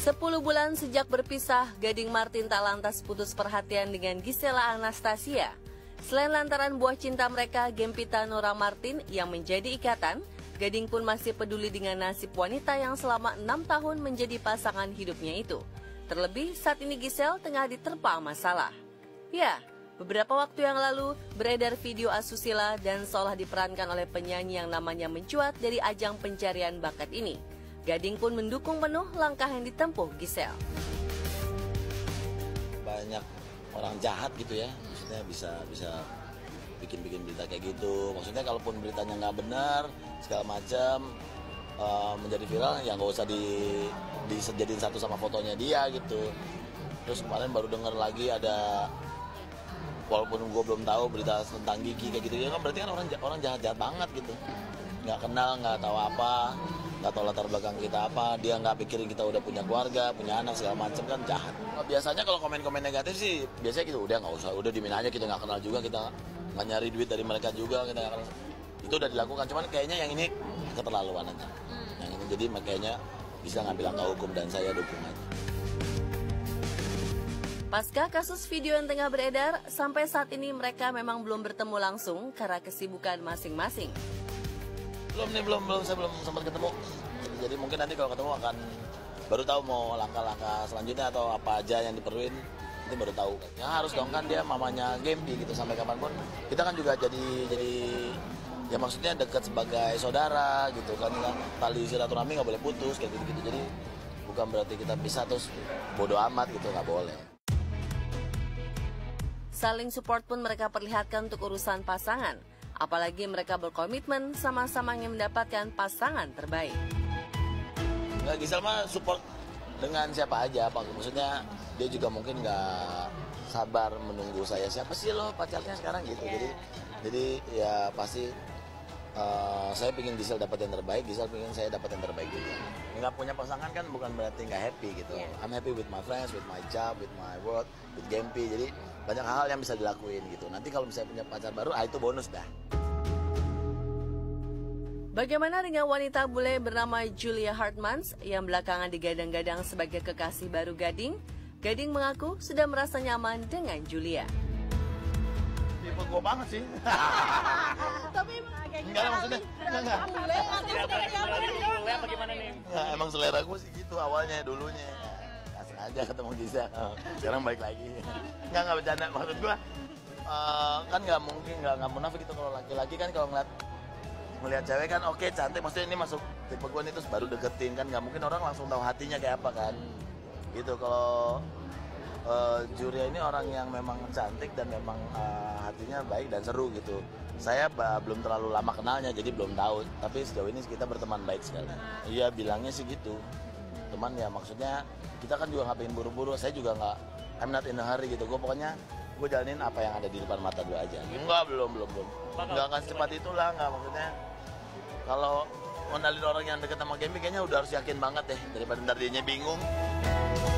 10 bulan sejak berpisah, Gading Martin tak lantas putus perhatian dengan Gisela Anastasia. Selain lantaran buah cinta mereka, Gempita Nora Martin yang menjadi ikatan, Gading pun masih peduli dengan nasib wanita yang selama 6 tahun menjadi pasangan hidupnya itu. Terlebih saat ini Giselle tengah diterpa masalah. Ya, beberapa waktu yang lalu beredar video asusila dan seolah diperankan oleh penyanyi yang namanya mencuat dari ajang pencarian bakat ini. Gading pun mendukung penuh langkah yang ditempuh Giselle. Banyak orang jahat gitu ya, maksudnya bisa bikin berita kayak gitu. Maksudnya kalaupun beritanya nggak benar, segala macam menjadi viral, ya nggak usah dijadiin satu sama fotonya dia gitu. Terus kemarin baru dengar lagi ada, walaupun gue belum tahu berita tentang Gigi kayak gitu, ya kan berarti kan orang jahat banget gitu. Nggak kenal, nggak tahu apa, nggak tahu latar belakang kita apa, dia nggak pikirin kita udah punya keluarga, punya anak segala macam, kan jahat. Biasanya kalau komen-komen negatif sih biasanya gitu, udah nggak usah, udah dimin aja, kita nggak kenal juga, kita nggak nyari duit dari mereka juga, kita nggak kenal. Itu udah dilakukan, cuman kayaknya yang ini keterlaluan aja. Yang ini jadi makanya bisa ngambil langkah hukum dan saya dukung aja. Pasca kasus video yang tengah beredar, sampai saat ini mereka memang belum bertemu langsung karena kesibukan masing-masing. Saya belum sempat ketemu. Jadi mungkin nanti kalau ketemu akan baru tahu mau langkah-langkah selanjutnya atau apa aja yang diperluin, nanti baru tahu. Ya harus dong, kan dia mamanya Gempi gitu, sampai kapanpun kita kan juga jadi ya maksudnya dekat sebagai saudara gitu kan, tali silaturahmi nggak boleh putus kayak gitu. Jadi bukan berarti kita pisah terus bodo amat gitu, nggak boleh. Saling support pun mereka perlihatkan untuk urusan pasangan. Apalagi mereka berkomitmen sama-sama ingin mendapatkan pasangan terbaik. Nggak, Giselle mah support dengan siapa aja, Pak. Maksudnya dia juga mungkin nggak sabar menunggu saya, siapa sih lo pacarnya sekarang gitu. Jadi ya pasti saya pingin Giselle dapat yang terbaik, Giselle pingin saya dapat yang terbaik juga. Nggak punya pasangan kan bukan berarti nggak happy gitu. I'm happy with my friends, with my job, with my work, with Gempi. Jadi banyak hal yang bisa dilakuin gitu. Nanti kalau misalnya punya pacar baru, itu bonus dah. Bagaimana dengan wanita bule bernama Julia Hartmans yang belakangan digadang-gadang sebagai kekasih baru Gading? Gading mengaku sudah merasa nyaman dengan Julia. Tipe gue banget sih. Tapi enggak maksudnya. Enggak. Bagaimana nih? Emang selera gue sih gitu awalnya dulunya. Kasih aja ketemu Giselle. Sekarang balik lagi. Enggak bercanda, maksud gue kan nggak mungkin, nggak munafik gitu kalau laki-laki kan, kalau ngelihat cewek kan oke, cantik, maksudnya ini masuk tipe gue nih, terus baru deketin kan, nggak mungkin orang langsung tahu hatinya kayak apa kan gitu. Kalau Julia ini orang yang memang cantik dan memang hatinya baik dan seru gitu. Saya belum terlalu lama kenalnya jadi belum tahu, tapi sejauh ini kita berteman baik sekali. Iya bilangnya sih gitu, teman ya, maksudnya kita kan juga nggak pengen buru-buru, saya juga nggak, I'm not in a hurry gitu. Gue pokoknya gue jalanin apa yang ada di depan mata gue aja. Enggak, belum. Nggak akan secepat itulah, nggak, maksudnya kalau ngenalin orang yang deket sama Gempi kayaknya udah harus yakin banget deh, daripada ntar dianya bingung.